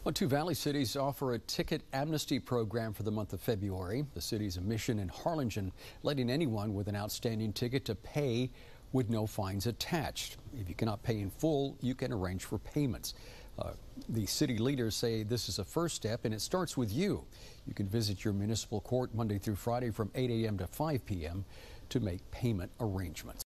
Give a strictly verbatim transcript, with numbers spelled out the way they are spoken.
Well, two Valley cities offer a ticket amnesty program for the month of February. The cities of Mission and Harlingen letting anyone with an outstanding ticket to pay with no fines attached. If you cannot pay in full, you can arrange for payments. Uh, the city leaders say this is a first step and it starts with you. You can visit your municipal court Monday through Friday from eight A M to five P M to make payment arrangements.